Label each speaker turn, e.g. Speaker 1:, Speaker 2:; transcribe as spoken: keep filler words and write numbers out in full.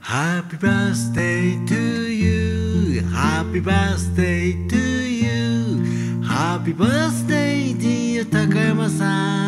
Speaker 1: Happy birthday to you. Happy birthday to you. Happy birthday dear 高山さん。